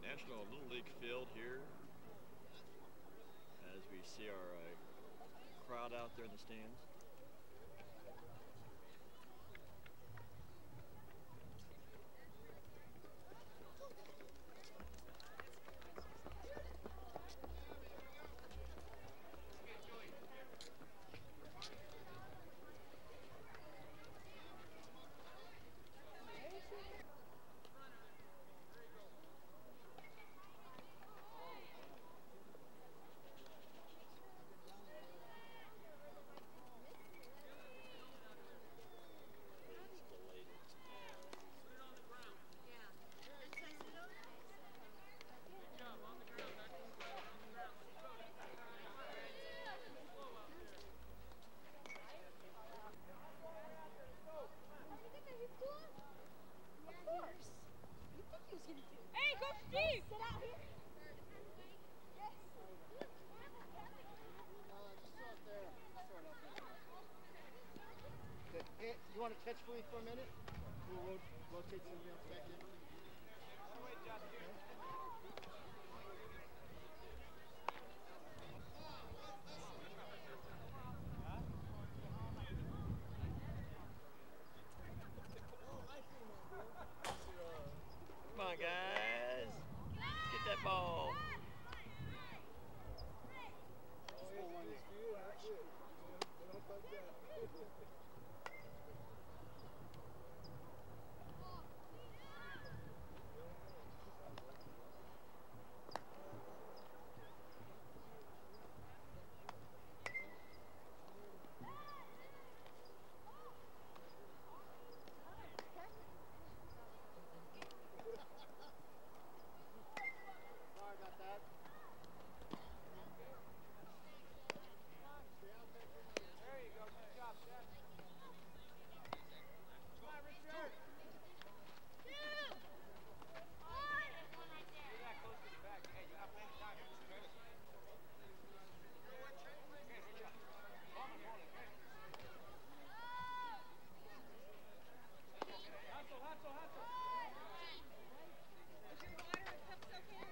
National Little League field here as we see our crowd out there in the stands. Hey, go Steve! Sit out here. Yes. Just throw it there. Just throw it up there. Okay. Hey, you want to catch for me for a minute? We'll rotate somebody else back in. Come on, guys. Let's get that ball. Sorry about that. There you go. Good job, Seth. Come on, Richard. You're that close to the back. Hey, you're not playing the time. Okay, good job. Hustle. Is your water and cups okay?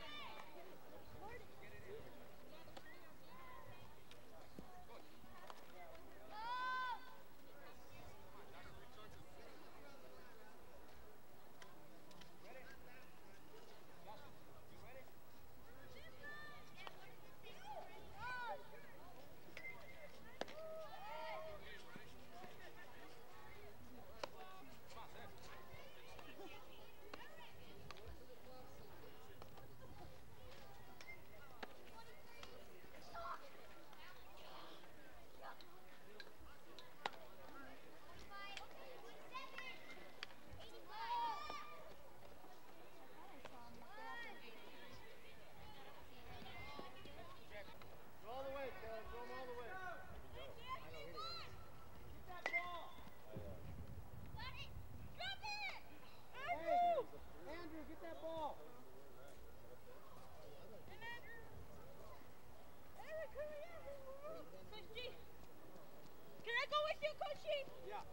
Go all the way, Taylor. Throw him all the way. Get that ball. Hey, Andrew, get that ball. Coach G. Can I go with you, Coach G? Yeah.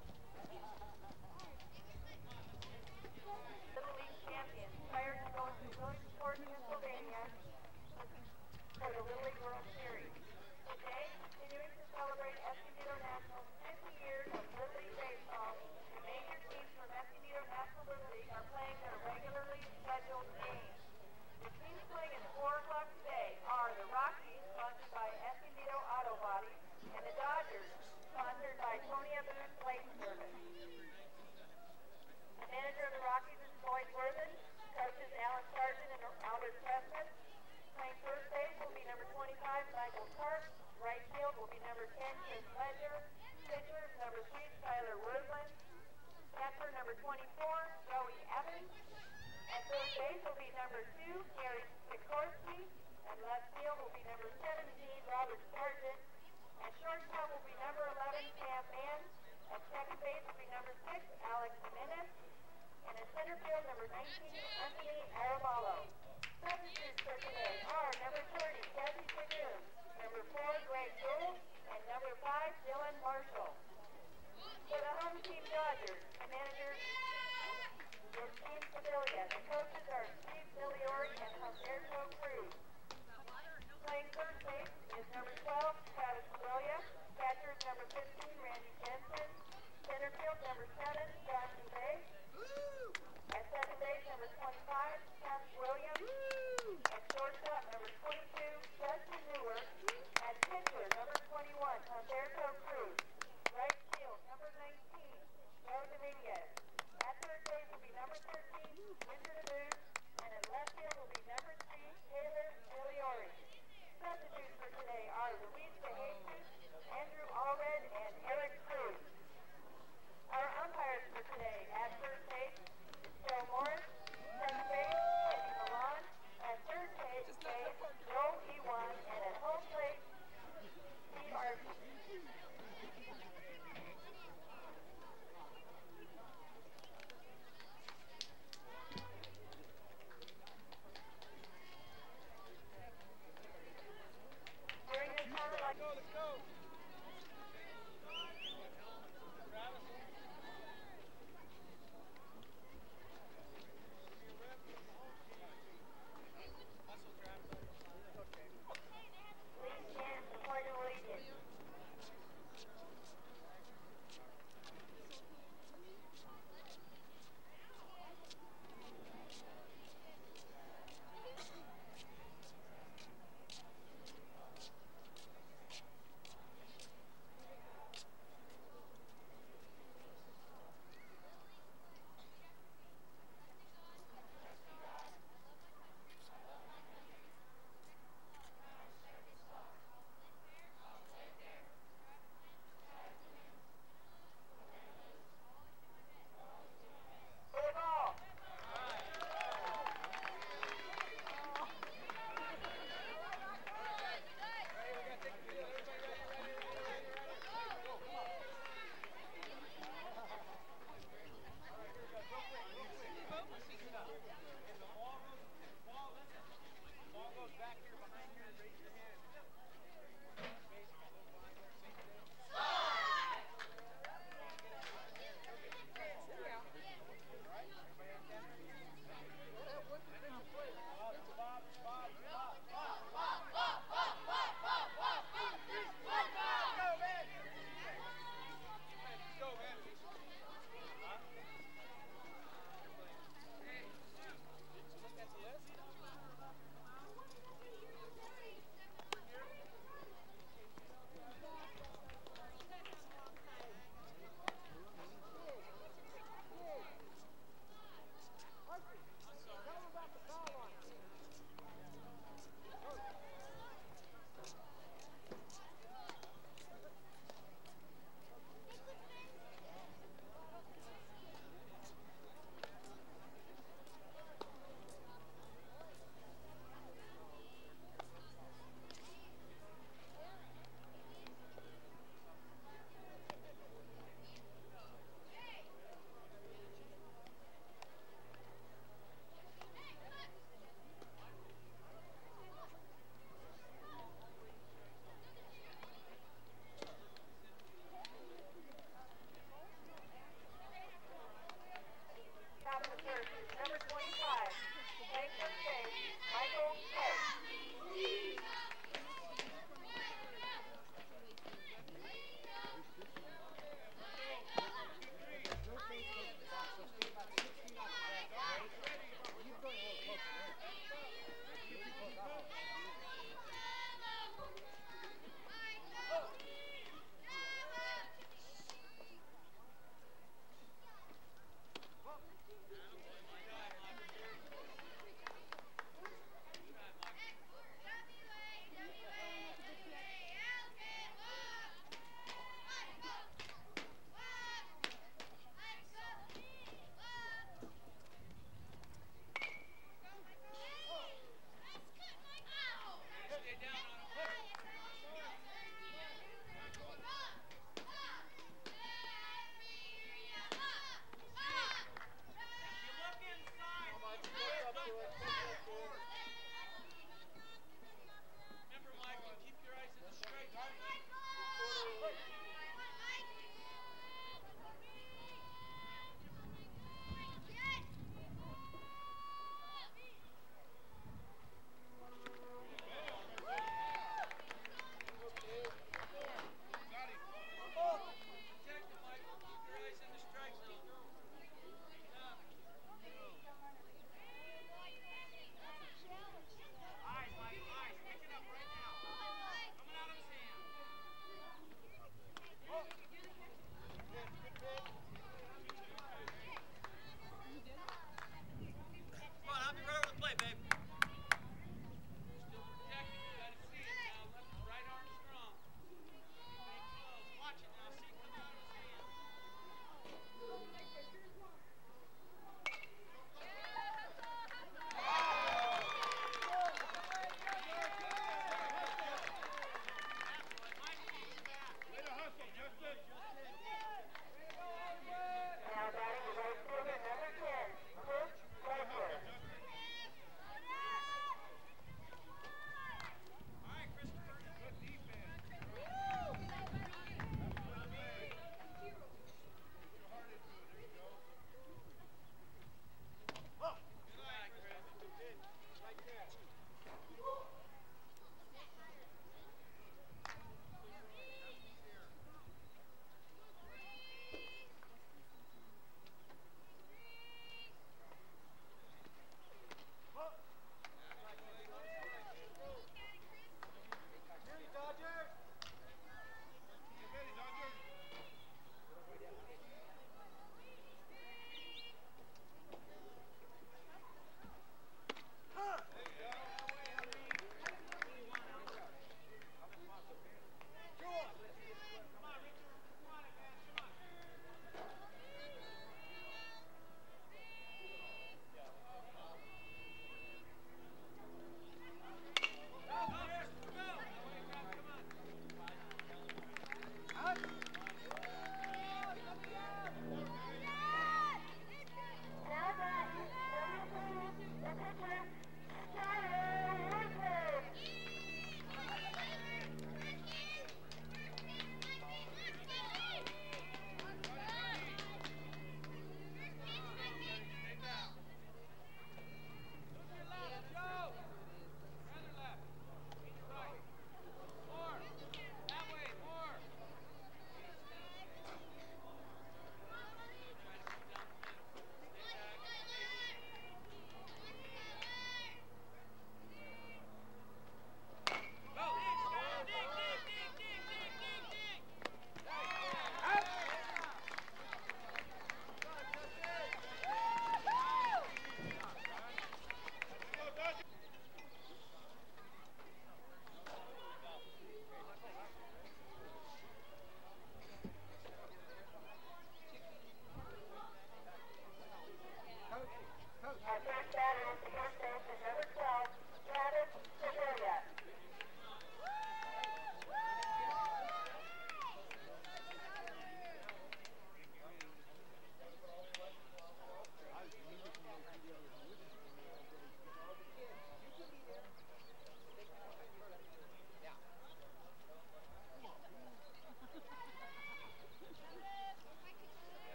Little League champions, prior to going to Williamsport, Pennsylvania for the Little League World Series. Today, continuing to celebrate Escondido National's 50 years of Little League baseball, the major teams from Escondido National Little League are playing their regularly scheduled games. The teams playing at 4 o'clock today are the Rockies, sponsored by Escondido Auto Body, and the Dodgers, sponsored by Tony Booth Lake Service. The manager of the Rockies is Floyd Worthen. Coaches Alan Sargent and Albert Pressman. Playing first base will be number 25, Michael Park. Right field will be number 10, Chris Ledger. Pitchers, number 3, Skylar Woodland. Catcher, number 24, Joey Evans. And third base will be number 2, Gary Sikorsky. And left field will be number 17, Robert Sargent. And shortstop will be number 11, Sam Mann. At second base will be number 6, Alex Jimenez. And in center field, number 19, Anthony Arabalo. Substitutes for today are number 30, Jesse Fagoon, number 4, Greg Gould, and number 5, Dylan Marshall. For the home team Dodgers, the managers, your team Sevilla. The coaches are Steve Billy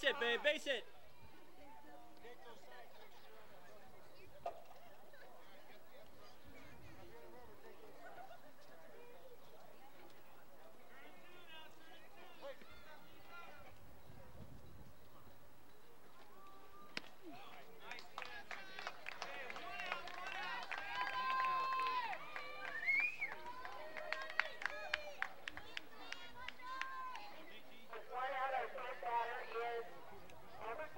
it, babe. Base it. Take those sides, make sure you're on the right. If you're in rubber, take those sides. Wait. With one out, our third batter is number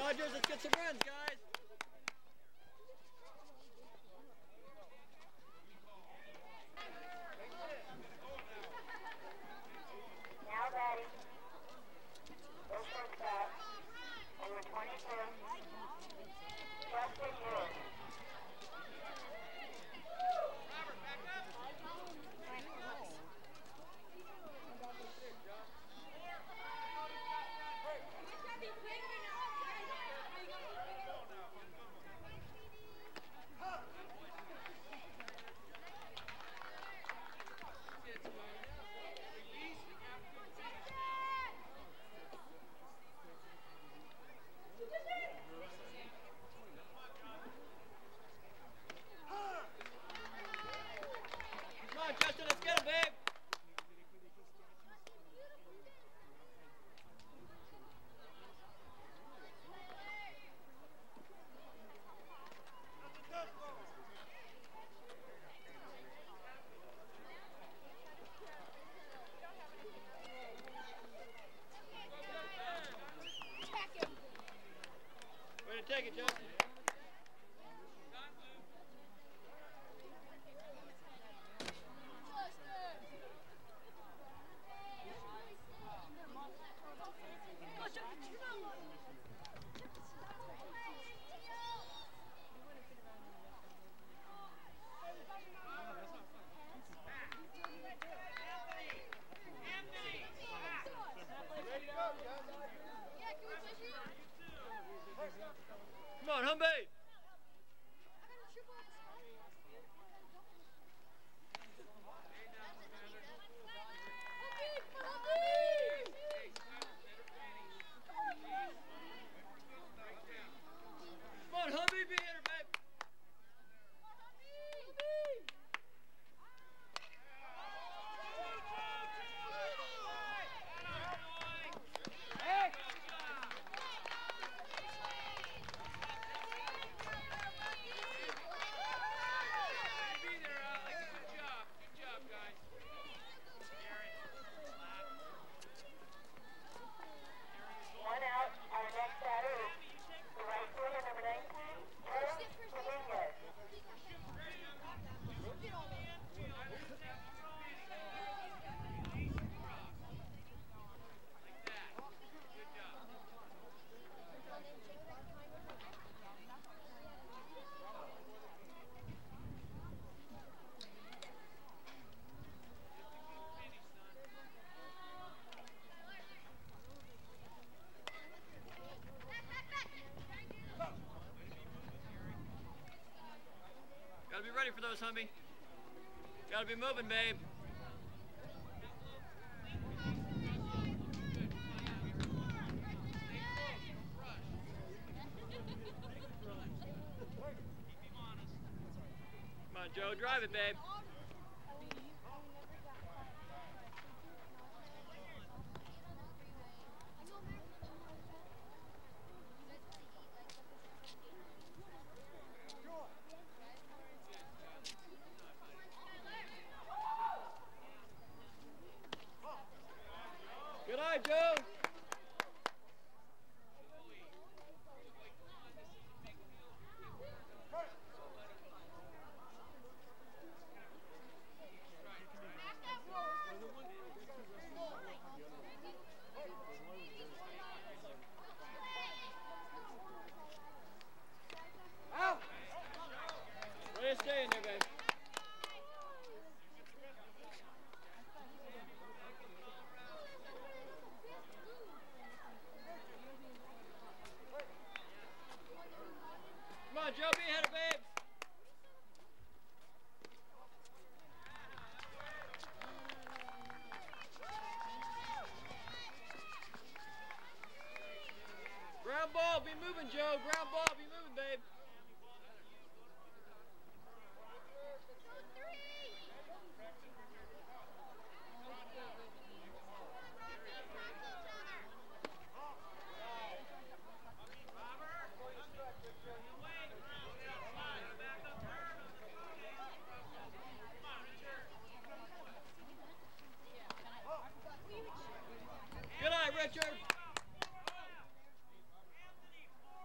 Dodgers, let's get some runs, guys. Now batting. The shortstop, number 22, Justin Moore. Come on, Justin, let's get him, babe. Way to take it, Justin. Come on, Humby. Come on, Humby, be hitter, babe. One out. Our next batter is the right fielder, number 19, Dominguez. Gotta be ready for those, Humby. Gotta be moving, babe. Come on, Joe, drive it, babe. Good eye, Joe. Way to stay in there, babe. Come on, Joe, be ahead of babes. Ground ball, be moving, Joe. Ground ball, be moving, babe. Good eye, Richard.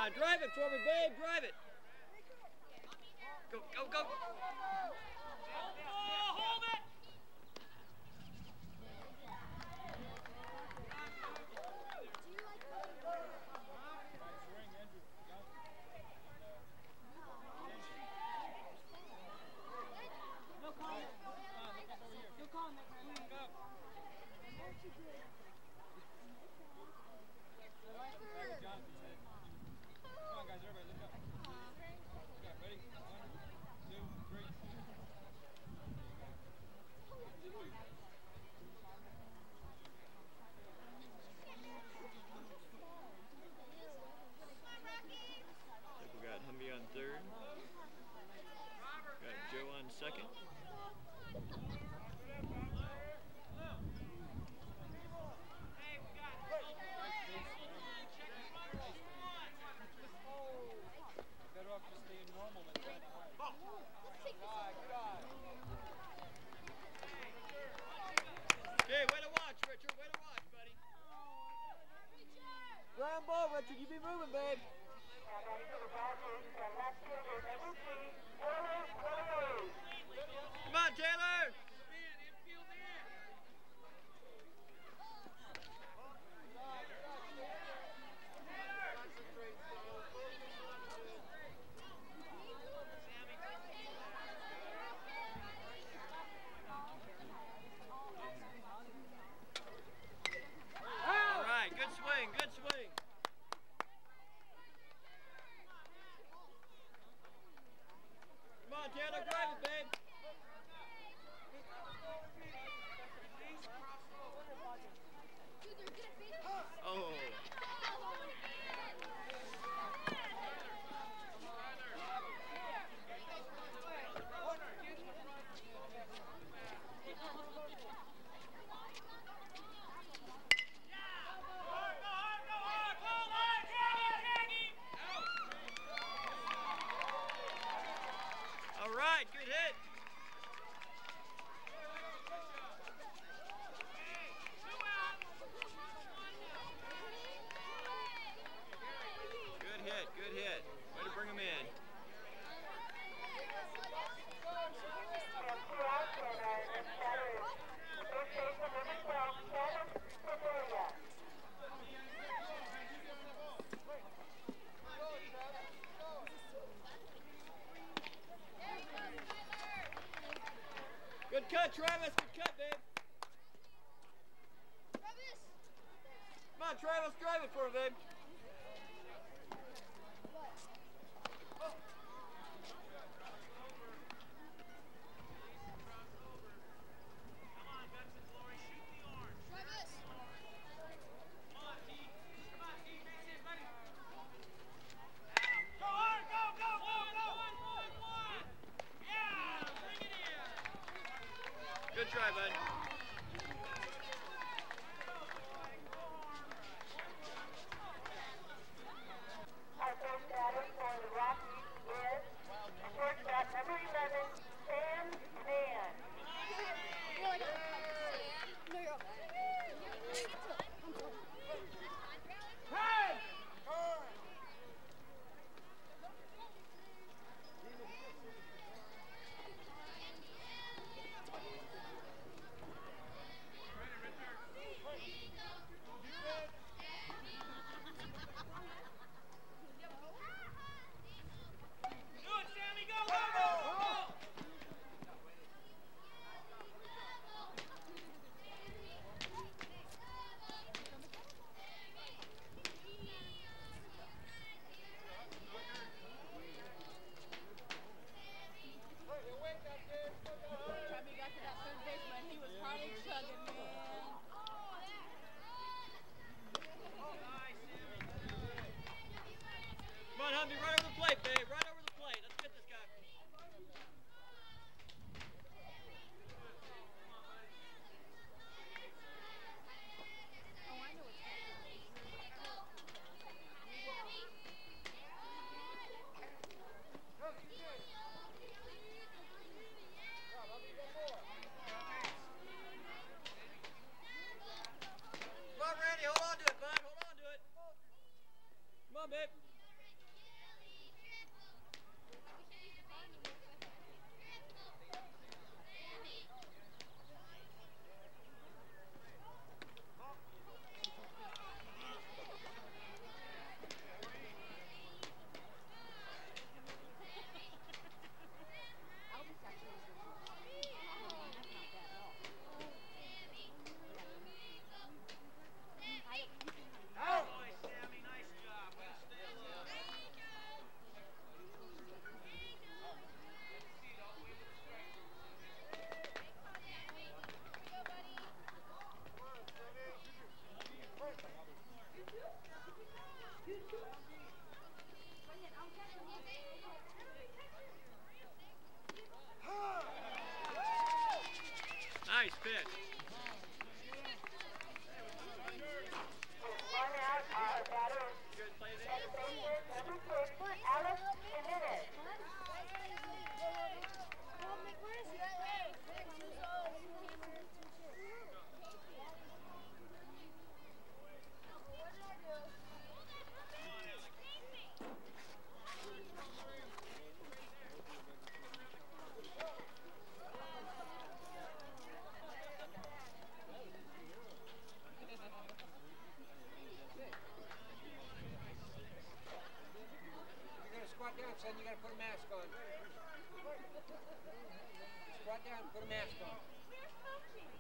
on, drive it for me, babe. Drive it. Go, go, go. Hold it! No call. No call, Nick. Come on, guys, everybody, look up. Okay, ready? 1, 2, 3. I think we got Humby on third. Got Joe on second. Better off just staying normal than trying to hide. Good eye. Okay, way to watch, Richard. Way to watch, buddy. Ground ball, Richard. You be moving, babe. Come on, Taylor. All right, good swing, good swing. Come on, Taylor, drive it, babe. Oh. All right, good hit. Good hit, good hit. Way to bring him in. Good cut, Travis. Good cut, babe. Come on, Travis. Drive it for him, babe. Good try, bud. Our first batter for the Rockies is shortstop number 11, Sam Mann. son, you gotta put a mask on. Squat down, put a mask on. Where's coaching?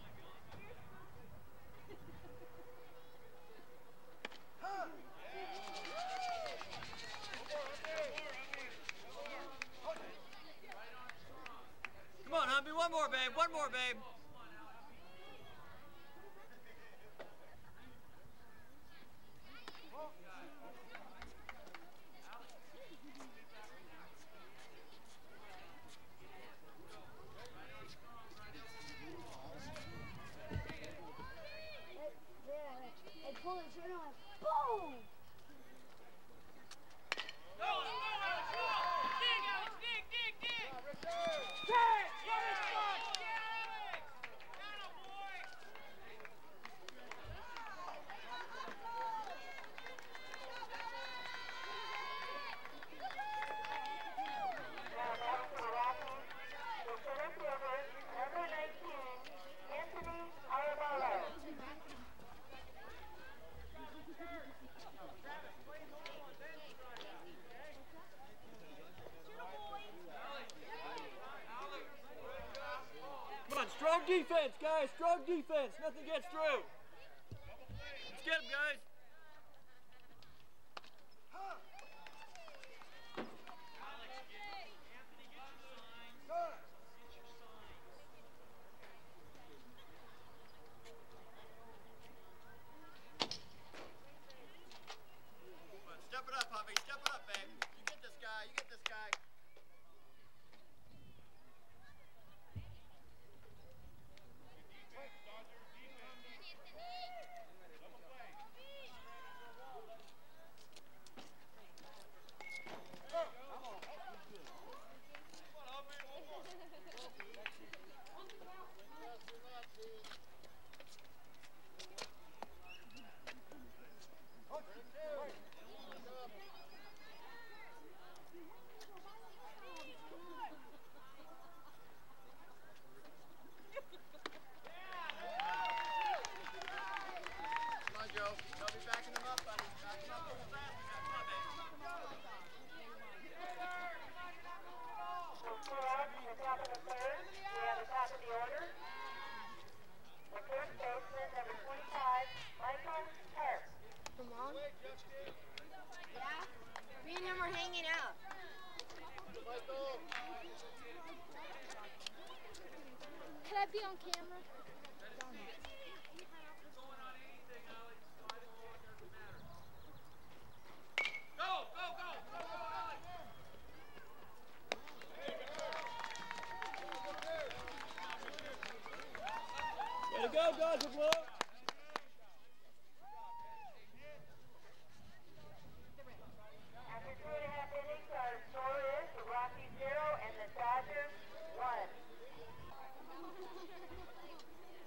Come on, Humpy, one more, babe. One more, babe. I pull the trigger and boom! Come on, strong defense, guys. Strong defense. Nothing gets through. Let's get him, guys. Come on, step it up, Humpy. Step it up, babe. You get this guy. You get this guy. Come on, Joe. You'll be backing him up, buddy. Back him up a little fast. Come on, baby. We'll pull out to the top of the third. We have the top of the order. The first baseman, number 25, Michael Harp. Come on. Yeah? Me and him are hanging out. Could I be on camera? Way to go, Dodger Blue. After 2.5 innings, our score is the Rockies 0 and the Dodgers 1.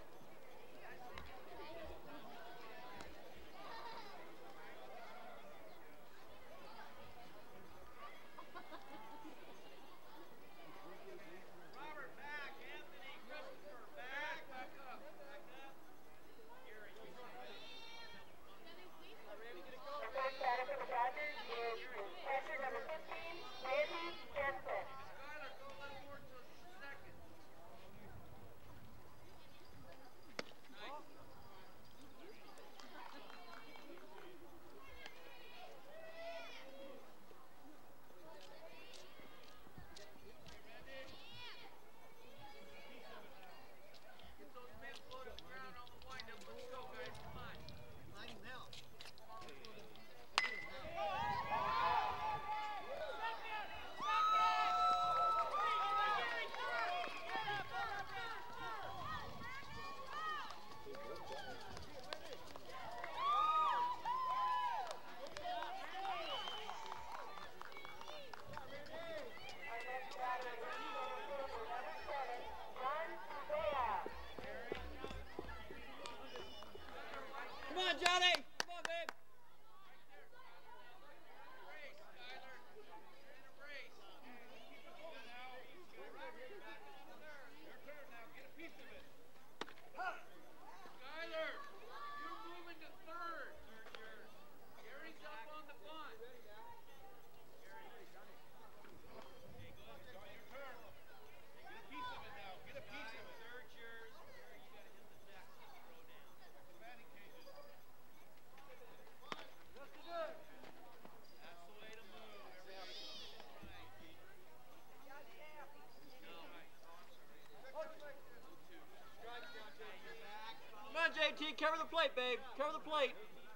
plate, babe. Cover the plate.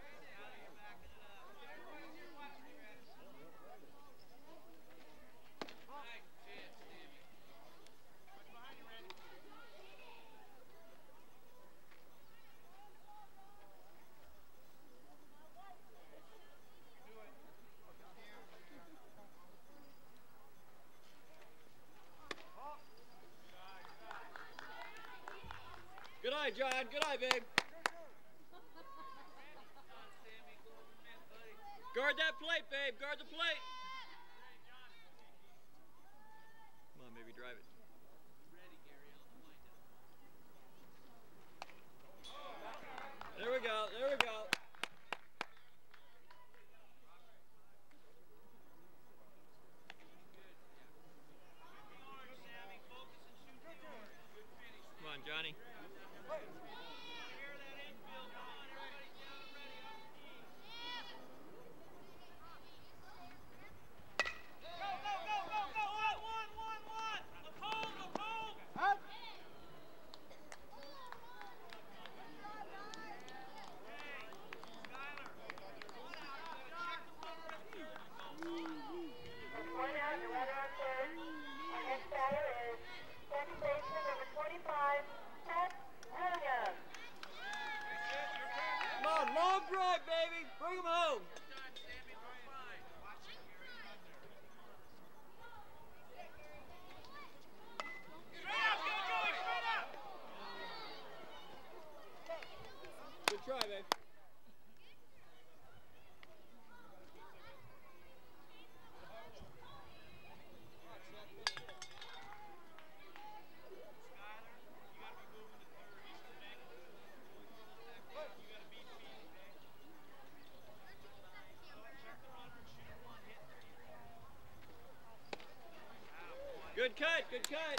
Good eye, John. Good eye, babe. Guard that plate, babe. Guard the plate. Come on, baby. Drive it. There we go. There we go. Come on, Johnny. Point out, the runner on third. Our next batter is second baseman number 25, Seth. Come on, long drive, baby. Bring him home. Good try, babe. Good cut, good cut.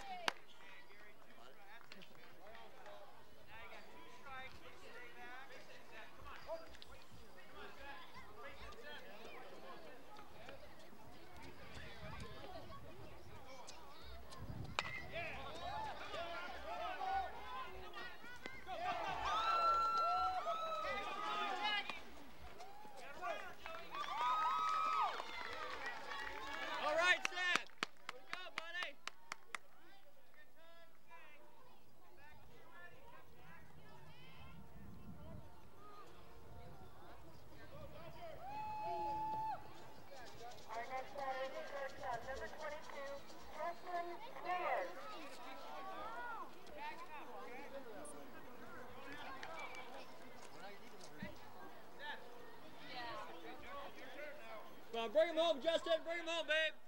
All right, Seth. Here we go, buddy. Our next batter is shortstop number 22, Preston Stewart. Come on, bring him home, Justin. Bring him home, babe.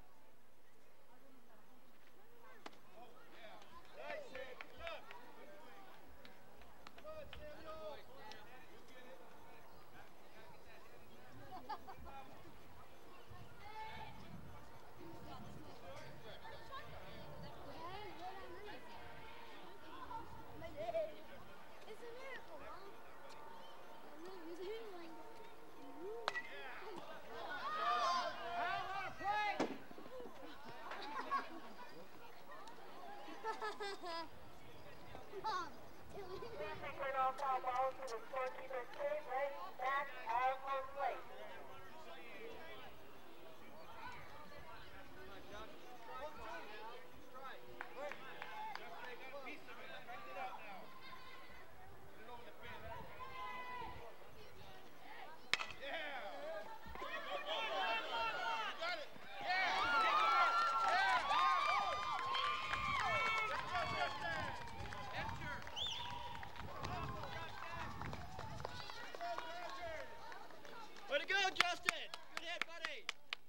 It's a miracle, Mom. It's a healing. Mom, Please return all foul balls to the scorekeeper's cage, right back of home plate. Way to go, Justin. Good hit, buddy.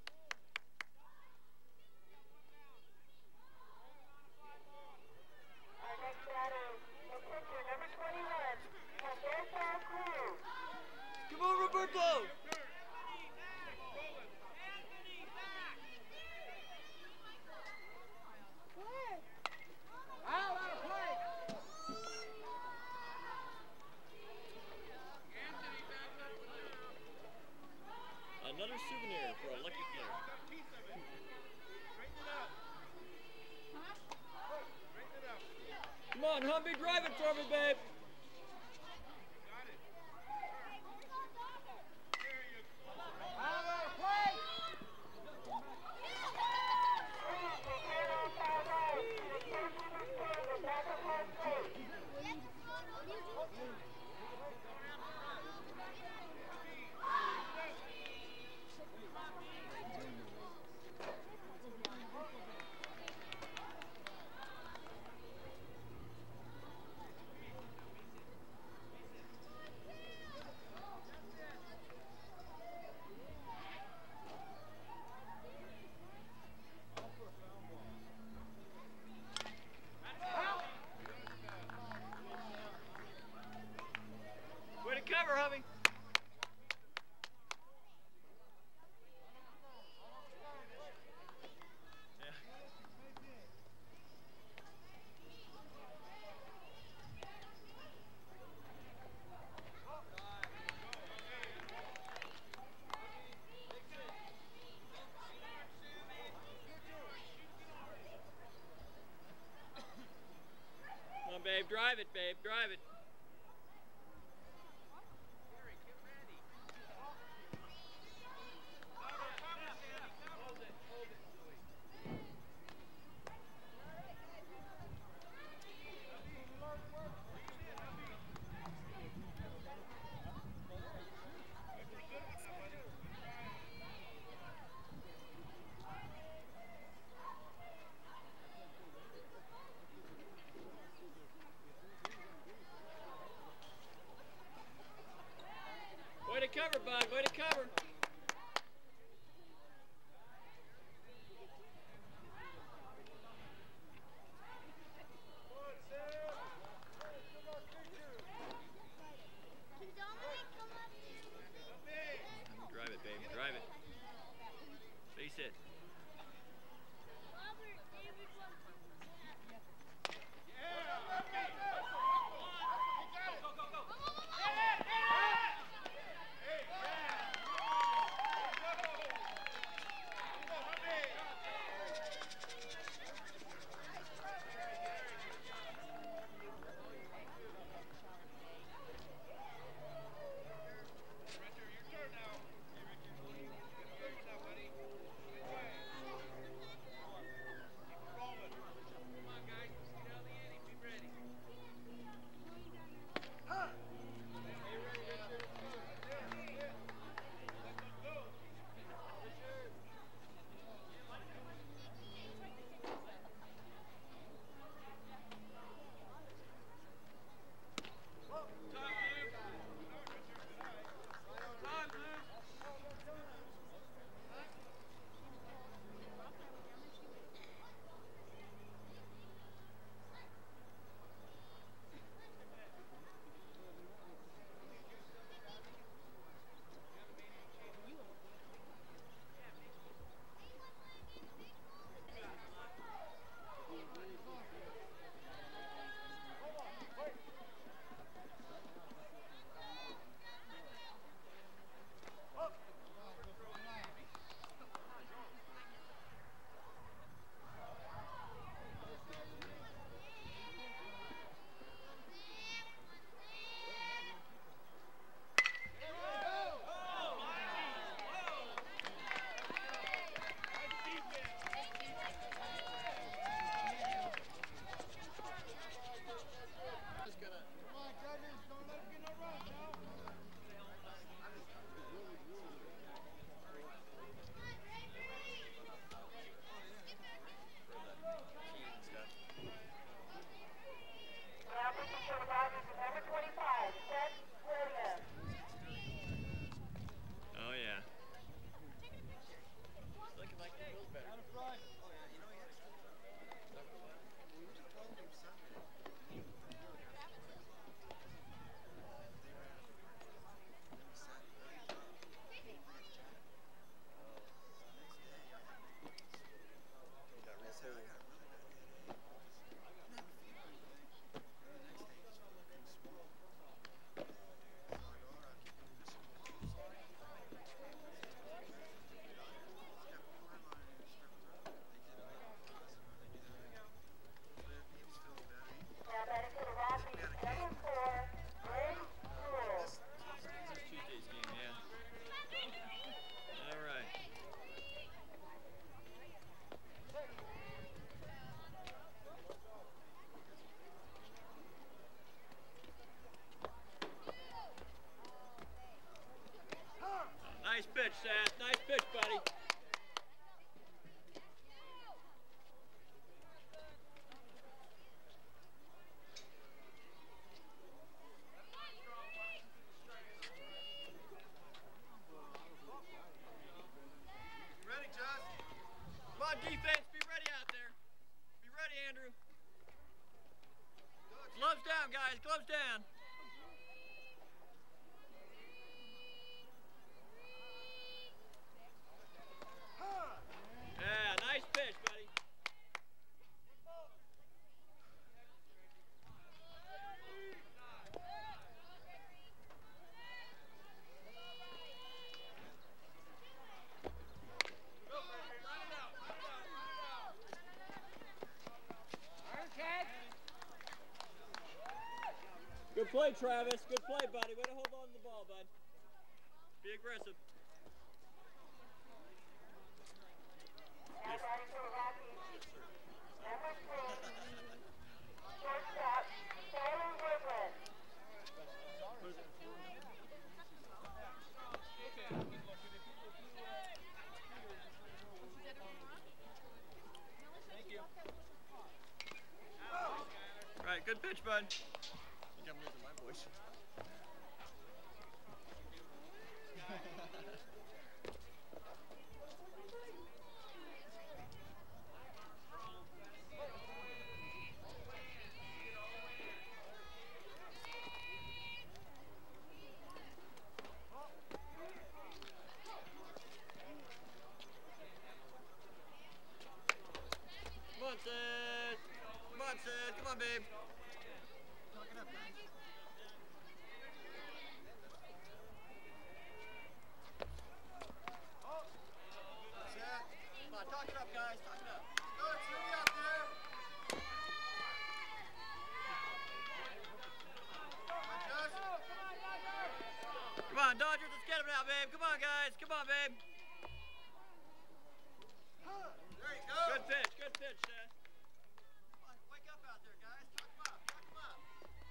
Our next batter is the pitcher number 21, Roberto Cruz. Come on, Roberto. where? Another souvenir for a lucky player. Come on, Humby, drive it for me, babe. babe, drive it, babe, drive it. Way to cover, bud. Way to cover. Drive it, baby. Drive it. Face it. Now pitching for the Dodgers is number 25, Seth. Oh, yeah. Looking like he feels better. Out of front. Oh, yeah, you know he has to. We were just told him Sunday. Got real silly. Now batting for the Rockies is number 4, Ray Sewell. This is Tuesday's game, yeah. All right. Nice pitch, Seth. Nice pitch, buddy. Ready, Josh? Come on, defense. Be ready out there. Be ready, Andrew. Gloves down, guys. Gloves down. Yeah, nice pitch, buddy. Good play, Travis. Good play, buddy. Way to hold on to the ball, bud. Be aggressive. Now batting for the Rockies. Number 3. Shortstop, Taylor Woodland. Thank you. All right, good pitch, bud. I think I'm losing my voice. Come on, Seth. Come on, Seth. Come on, babe. Talk it up, guys. Seth, Come on, talk it up, guys. Talk it up. go, it's really out there. Come on, Josh. Come on, Dodgers. Let's get him now, babe. Come on, guys. Come on, babe. There you go. Good pitch. Good pitch, Seth. Come on, wake up out there, guys. Talk them up. Talk them up.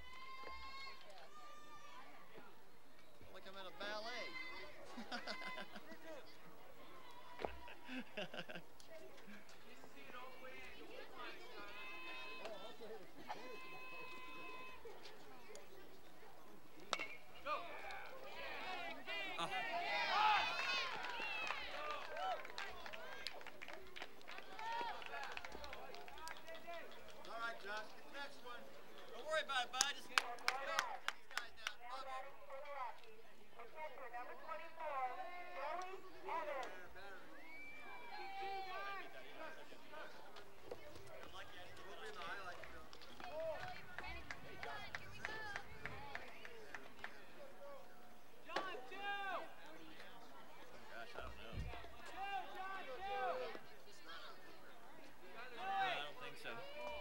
Like I'm at a ballet. All right, Josh, get the next one. Don't worry about it, bud. Just get One up. more back. These guys down. Now batting for the Rockies. The catcher, number 24, Joey Evans. John, two. Gosh, I don't know. I don't think so.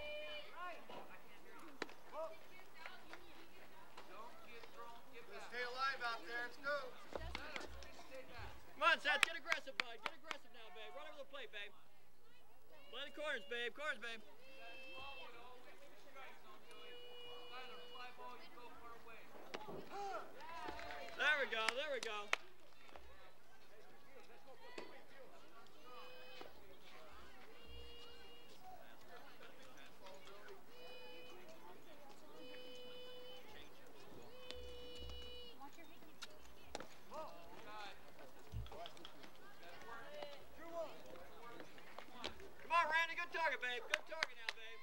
Stay alive out there. Let's go. Come on, Seth. Get aggressive, bud. Get aggressive now, babe. Run over the plate, babe. Play the corners, babe. Corners, babe. There we go. There we go. Come on, Randy. Good target, babe. Good target now, babe.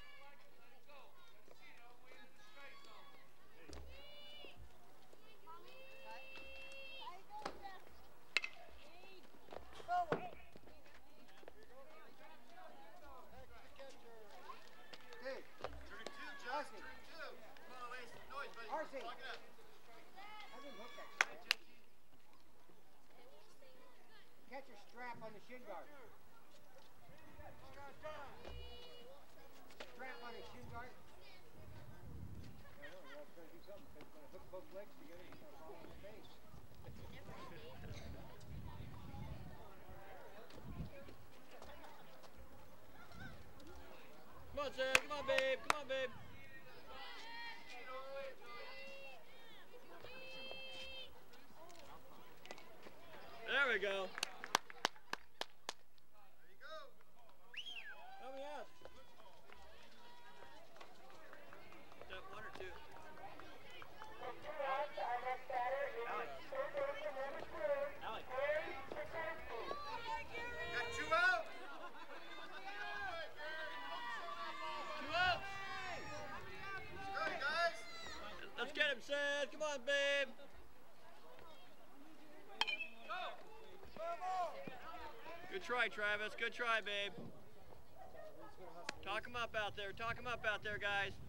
Hey, turn two, Josh. Turn two. Come on, waste some noise, buddy. RC. Talk it up. I didn't hook that strap. Catch your strap on the shin guard. Strap on his shin guard. I know, you're trying to do something. He's going to hook both legs together. He's going to fall on his face. Come on, Seth. Come on, babe. Come on, babe. There we go. There you go. How many outs? That one or two? With 2 outs, our next batter is third baseman number 2, Harry Krasinski. Got 2 out. 2 outs. Let's go, you guys. Let's get him, Seth. Come on, babe. Good try, Travis. Good try, babe. Talk him up out there. Talk him up out there, guys.